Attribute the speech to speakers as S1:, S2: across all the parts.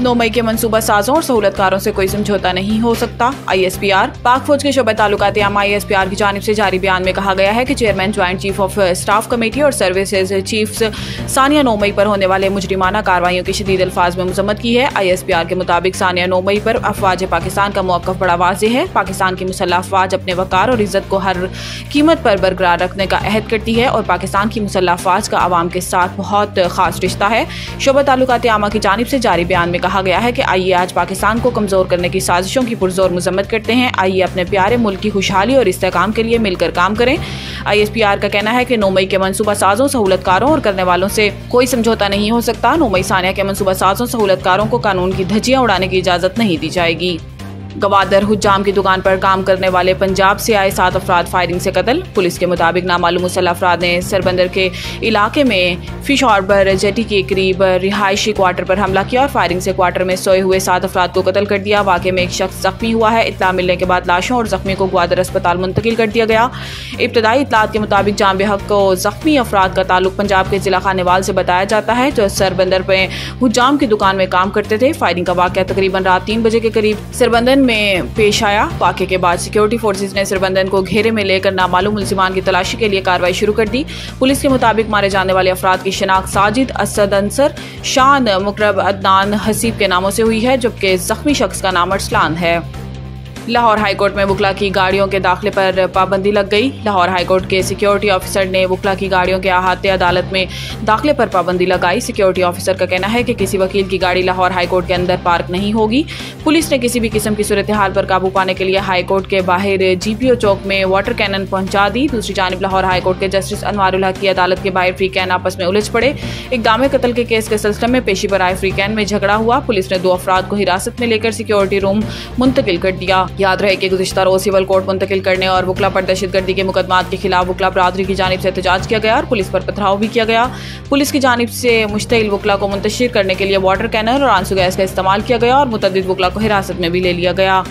S1: 9 मई के मनसूबा साजों और सहूलतकारों से कोई समझौता नहीं हो सकता। ISPR पाक फौज के शोबे ताल्लुकात आमा ISPR की जानिब से जारी बयान में कहा गया है कि chairman joint chief of staff committee और सर्विसेज चीफ्स सानिया 9 मई पर होने वाले मुजरिमाना कार्रवाइयों की शदीद अल्फाज में मजम्मत की है। ISPR के मुताबिक सानिया 9 मई पर अफवाज पाकिस्तान का मौक़िफ़ बड़ा वाज़ेह है। पाकिस्तान की मुसल्लह अफवाज अपने वक़ार और इज़्ज़त को हर कीमत पर बरकरार रखने का अहद करती है और पाकिस्तान की मुसल्लह अफवाज का आवाम के साथ बहुत खास रिश्ता है। शोबा ताल्लुकात आमा की जानिब से जारी बयान में कहा गया है कि आइए आज पाकिस्तान को कमजोर करने की साजिशों की पुरजोर मजम्मत करते हैं। आइए अपने प्यारे मुल्क की खुशहाली और इस्तेहकाम के लिए मिलकर काम करें। ISPR का कहना है कि 9 मई के मनसूबा साजों, सहूलतकारों और करने वालों से कोई समझौता नहीं हो सकता। 9 मई सानिया के मनसूबा साजों, सहूलतकारों को कानून की धज्जियां उड़ाने की इजाजत नहीं दी जाएगी। गवादर हुज्जाम की दुकान पर काम करने वाले पंजाब से आए 7 अफराद फायरिंग से कत्ल। पुलिस के मुताबिक नामालूम मुसल्लह अफराद ने सरबंदर के इलाके में फिश हार्बर जेटी के करीब रिहायशी क्वार्टर पर हमला किया और फायरिंग से क्वार्टर में सोए हुए 7 अफराद को कत्ल कर दिया। वाक़े में एक शख्स जख्मी हुआ है। इत्तला मिलने के बाद लाशों और जख्मी को ग्वादर अस्पताल मुंतकिल कर दिया गया। इब्तदाई इत्तलात के मुताबिक जाम बेहक को जख्मी अफराद का ताल्लुक पंजाब के जिला खानेवाल से बताया जाता है, जो सरबंदर में हुज्जाम की दुकान में काम करते थे। फायरिंग का वाक़या तकरीबन रात 3 बजे के करीब सरबंदर में पेश आया। वाक़े के बाद सिक्योरिटी फोर्सेज ने सरबंदन को घेरे में लेकर नामालूम मुल्जिमान की तलाशी के लिए कार्रवाई शुरू कर दी। पुलिस के मुताबिक मारे जाने वाले अफराद की शिनाख्त साजिद, असद अंसर, शान, मुकरब, अदनान, हसीब के नामों से हुई है, जबकि जख्मी शख्स का नाम अरसलान है। लाहौर हाईकोर्ट में वकला की गाड़ियों के दाखिले पर पाबंदी लग गई। लाहौर हाईकोर्ट के सिक्योरिटी ऑफिसर ने वकला की गाड़ियों के अहाते अदालत में दाखिले पर पाबंदी लगाई। सिक्योरिटी ऑफिसर का कहना है कि किसी वकील की गाड़ी लाहौर हाईकोर्ट के अंदर पार्क नहीं होगी। पुलिस ने किसी भी किस्म की सूरत हाल पर काबू पाने के लिए हाईकोर्ट के बाहर GPO चौक में वाटर कैनन पहुंचा दी। दूसरी जानिब लाहौर हाईकोर्ट के जस्टिस अनवारुल हक की अदालत के बाहर फ्री कैन आपस में उलझ पड़े। इक़दाम कत्ल के केस के सिलसिले में पेशी पर आए फ्री कैन में झगड़ा हुआ। पुलिस ने 2 अफराद को हिरासत में लेकर सिक्योरिटी रूम मुंतकिल कर दिया। याद रहे कि गुज़िश्ता रोज सिविल कोर्ट मुंतकिल करने और वकला पर दहशतगर्दी के मुकदमात के खिलाफ वकला बरादरी की जानिब से एहतजाज किया गया और पुलिस पर पथराव भी किया गया। पुलिस की जानिब से मुश्तइल वकला को मुंतशिर करने के लिए वाटर कैनर और आंसू गैस का इस्तेमाल किया गया और मुतअद्दिद वकला को हिरासत में भी ले लिया गया।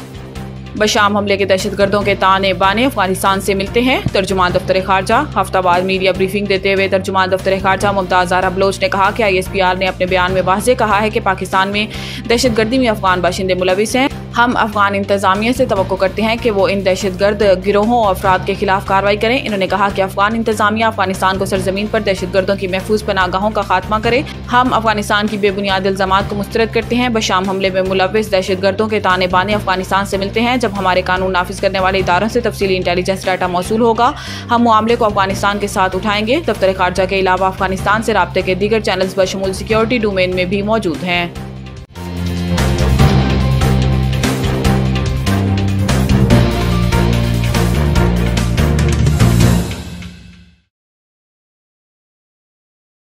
S1: बशाम हमले के दहशतगर्दों के ताने बाने अफगानिस्तान से मिलते हैं। तर्जुमान दफ्तर खारजा हफ्तावार मीडिया ब्रीफिंग देते हुए तर्जुमान दफ्तर खारजा मुमताज़ ज़हरा बलोच ने कहा कि ISPR ने अपने बयान में वाज़ेह कहा है कि पाकिस्तान में दहशतगर्दी में अफगान बाशिंदे मुलविस हैं। हम अफगान इंतजामिया से तवक्को करते हैं कि वो इन दहशतगर्द गिरोहों और अफराद के खिलाफ कार्रवाई करें। इन्होंने कहा कि अफगान इंतजामिया अफगानिस्तान को सरजमीन पर दहशतगर्दों की महफूज पनाहगाहों का खात्मा करे। हम अफगानिस्तान की बेबुनियाद इल्जामात को मुस्तरद करते हैं। बशाम हमले में मुलविस दहशतगर्दों के ताने बाने अफगानिस्तान से मिलते हैं। जब हमारे कानून नाफिज करने वाले इदारों से तफसीली इंटेलिजेंस डाटा मौसूल होगा, हम मामले को अफगानिस्तान के साथ उठाएंगे। दफ्तर खारजा के अलावा अफगानिस्तान से राब्ते के दीगर चैनल्स बशमूल सिक्योरिटी डोमेन में भी मौजूद हैं।